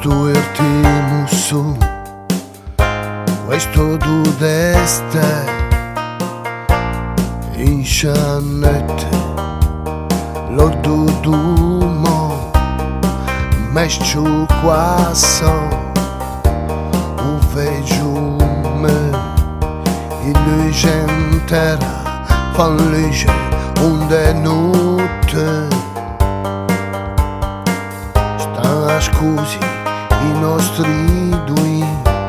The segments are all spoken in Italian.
questo irtimo su, questo tu deste in sciannette, lo dudumo, mesciu quasso, u vegiu me, il luce intera, fan luce, unde notte. Scusi i nostri due,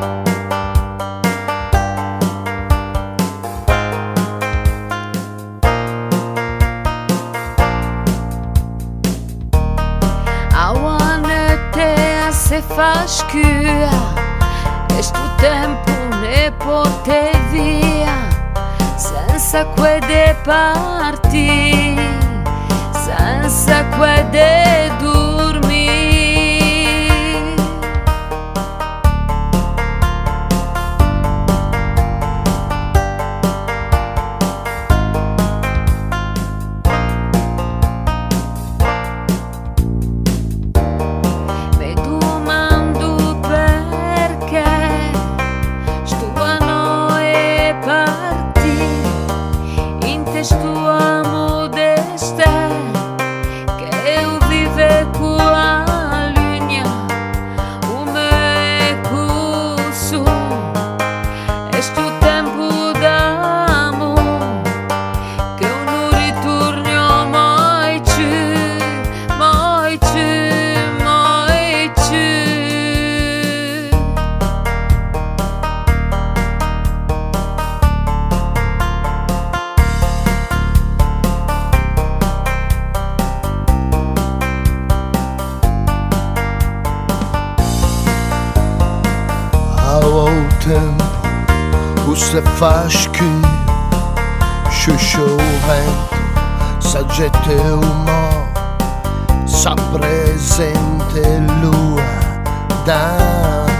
a notte se fa scura e sto tempo ne porta via senza quelle parti, senza quelle dormire. Tua modesta che eu vive con la linea o me cusso e sto tempo d'amore che eu non ritorno mai più, mai più, mai più. Ao tempo o se fa scuro, sciuscio vento, saggette umor, sa presente lua da